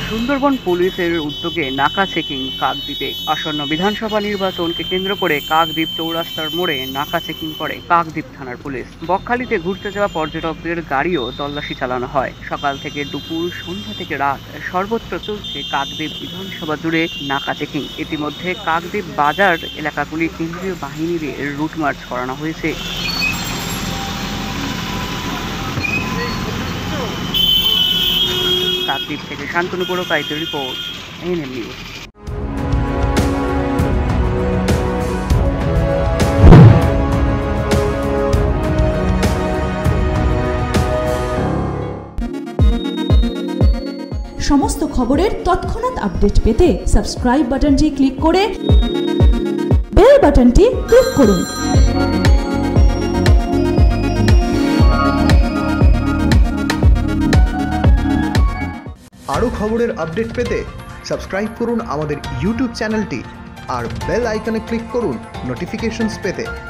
সুন্দরবন পুলিশের উদ্যোগে নাকা চেকিং কাকদ্বীপে। আসন্ন বিধানসভা নির্বাচনকে কেন্দ্র করে কাকদ্বীপ চৌরাস্তার মোড়ে নাকা চেকিং করে কাকদ্বীপ থানার পুলিশ। বকখালিতে ঘুরতে যাওয়া পর্যটকদের গাড়িও তল্লাশি চালানো হয়। সকাল থেকে দুপুর, সন্ধ্যা থেকে রাত সর্বত্র চলছে কাকদ্বীপ বিধানসভা জুড়ে নাকা চেকিং। ইতিমধ্যে কাকদ্বীপ বাজার এলাকাগুলি কেন্দ্রীয় বাহিনী দিয়ে রুট মার্চ করানো হয়েছে। কাকদ্বীপ থেকে শান্তনু পুরকাইতের রিপোর্ট, এএনএম নিউজ। সমস্ত খবরের তৎক্ষণাৎ আপডেট পেতে সাবস্ক্রাইব বাটনটি ক্লিক করে বেল বাটনটি ক্লিক করুন। আরও খবরের আপডেট পেতে সাবস্ক্রাইব করুন আমাদের ইউটিউব চ্যানেলটি আর বেল আইকনে ক্লিক করুন নোটিফিকেশনস পেতে।